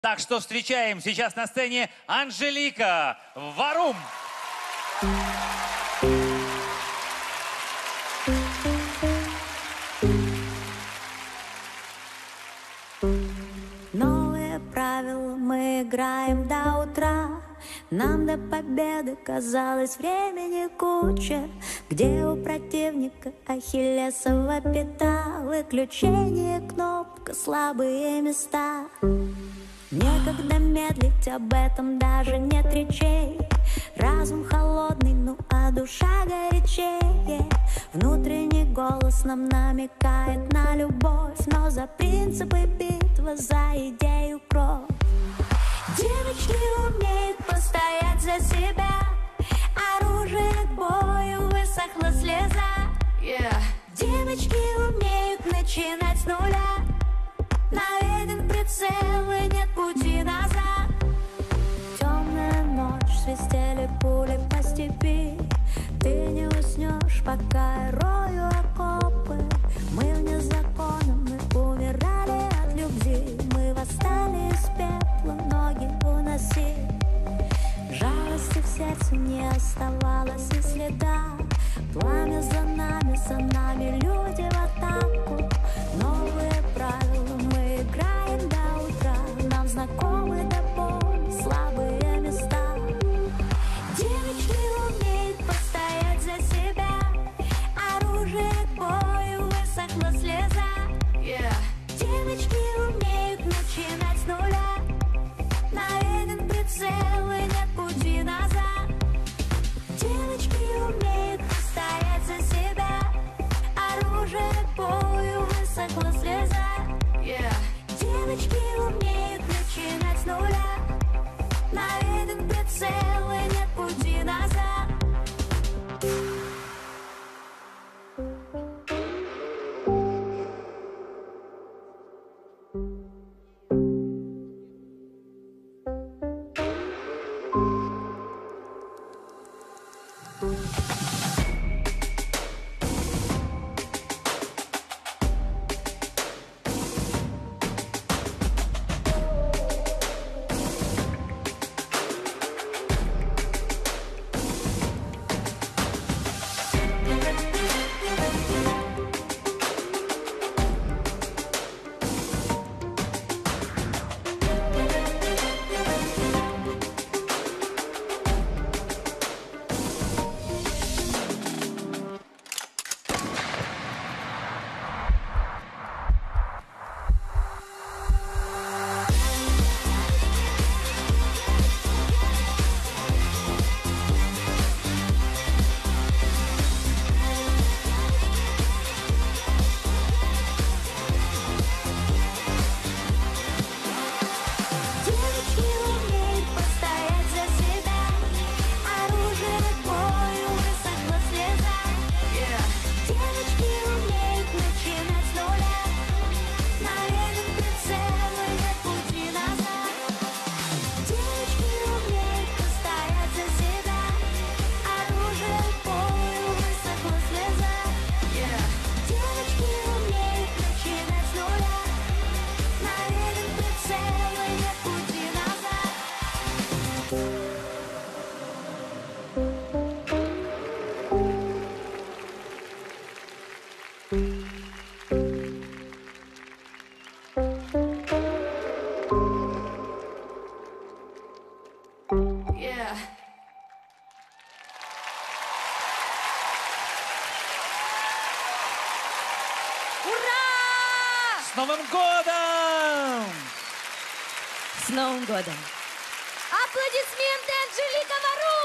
Так что встречаем сейчас на сцене Анжелика Варум. Новые правила мы играем до утра. Нам до победы казалось времени куча. Где у противника ахиллесова пята, выключение, кнопка, слабые места. Некогда медлить, об этом даже нет речей. Разум холодный, ну а душа горячее. Внутренний голос нам намекает на любовь, но за принципы битва, за идею кровь. Девочки умеют постоять за себя. Оружие к бою, высохла слеза. Девочки умеют начинать с нуля. Наведен прицел и нет пути назад. Темная ночь, свистели пули по степи. Ты не уснешь, пока я рою окопы. Мы вне закона, мы умирали от любви. Мы восстали из пепла, ноги уноси. Жалости в сердце не оставалось и следа. Пламя за нами люди в атаку. Новые правила мы играем до утра. Нам знакомы до боли слабые места. Девочки умеют постоять за себя. Оружие к бою, высохла слеза. Девочки умеют начинать с нуля. Наведен прицел и нет пути назад. Девочки умеют постоять за себя. Оружие к бою, высохла слеза. Девочки умеют начинать с нуля. Наведен прицел и нет пути назад. С Новым годом! С Новым годом! Аплодисменты Анжелика Варум!